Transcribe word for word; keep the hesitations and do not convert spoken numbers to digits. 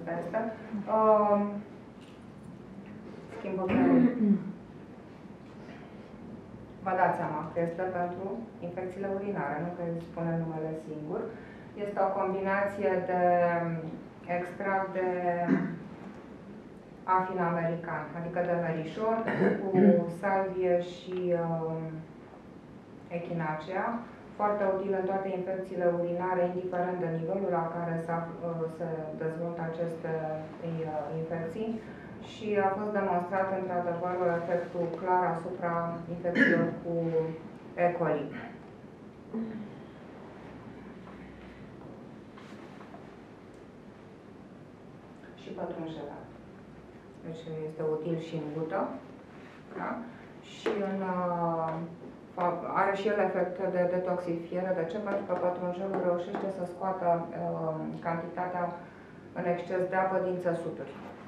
Asta este. Uh, schimbul de... Vă dați seama că este pentru infecțiile urinare, nu că îi spune numele singur. Este o combinație de extract de afin american, adică de merișor, cu salvie și uh, echinacea, foarte util în toate infecțiile urinare, indiferent de nivelul la care se dezvoltă aceste infecții, și a fost demonstrat într-adevăr efectul clar asupra infecțiilor cu E. coli. Și pătrunjela. Deci este util și în gută. Da? Și în, are și el efect de detoxifiere. De ce? Pentru că pătrunjelul reușește să scoată uh, cantitatea în exces de apă din țesuturi.